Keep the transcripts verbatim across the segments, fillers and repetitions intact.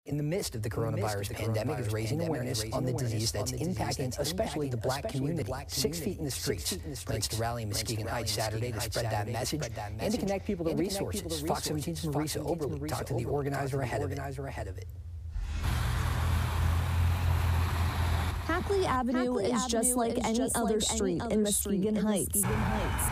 in the midst of the coronavirus pandemic is raising awareness on the disease that's impacting especially the black community. Six feet in the streets plans to rally in Muskegon Heights Saturday to spread that message and to connect people to resources. Fox seventeen's Marisa Oberle talked to the organizer ahead of it. Hackley Avenue Hackley is Avenue just like is any just other like street any in other Muskegon street in Heights. Muskegon Heights.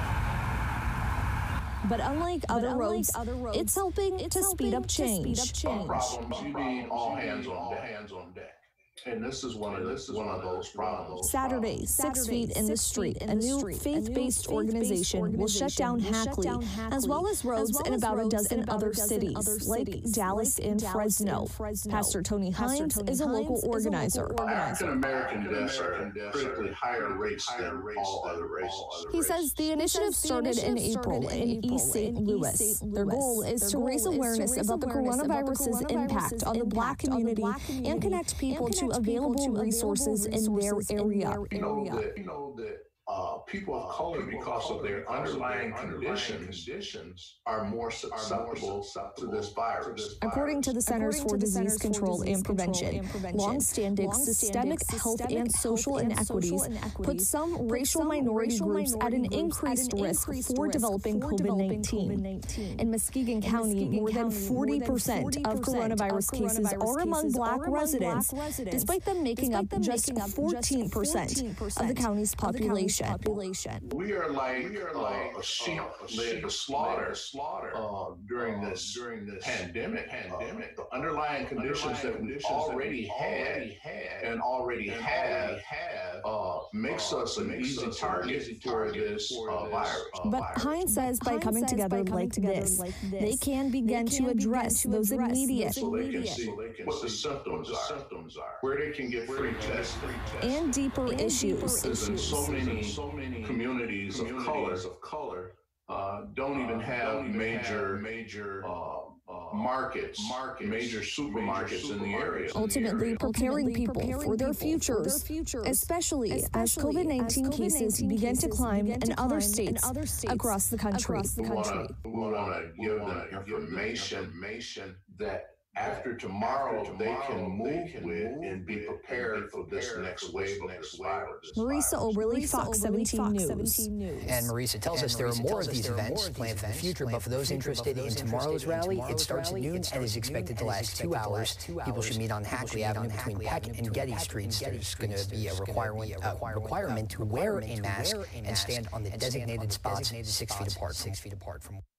But unlike But other, unlike roads, other roads, it's helping it's to helping speed up to change. speed up change. Problems, you need all hands on deck. Hands on deck. And this is one of this is one of those problems. Saturday, six feet in the street, a new faith-based organization will shut down Hackley, as well as roads in about a dozen other cities, like Dallas and Fresno. Pastor Tony Hines is a local organizer. African American deaths are critically higher rates than all other races. He says the initiative started in April in East Saint Louis. Their goal is to raise awareness about the coronavirus's impact on the black community and connect people to available resources in their area. You know that, you know that uh, people of color, because of their underlying conditions, are more susceptible to this virus. According to the Centers for Disease Control and Prevention, long-standing systemic health and social inequities put some racial minority groups at an increased risk for developing COVID nineteen. In Muskegon County, more than forty percent of coronavirus cases are among black residents, despite them making up just fourteen percent of the county's population. We are like, we are like uh, a sheep led to slaughter, slaughter uh, during uh, this during this pandemic. Pandemic. Uh, the underlying conditions that we already had and already have uh, makes us an easy target for this uh, virus. But Hines says by coming together like this, they can begin to address those immediate so they can see what the symptoms are, where they can get free tests, and deeper issues. Because in so many so many communities, communities of color, of color uh, don't even have uh, major major uh, uh, markets, markets, major supermarkets in the area. Ultimately, preparing people for their futures, especially as COVID nineteen cases begin to climb in other states across the country. We want to give them information that after tomorrow, they can move with and be prepared for this next wave of this virus. Marisa Oberle, Fox seventeen News. And Marisa tells us there are more of these events planned for the future, but for those interested in tomorrow's rally, it starts at noon and is expected to last two hours. People should meet on Hackley Avenue between Peck and Getty Streets. There's going to be a requirement, uh, requirement to wear a mask and stand on the designated spots six feet apart. Six feet apart from.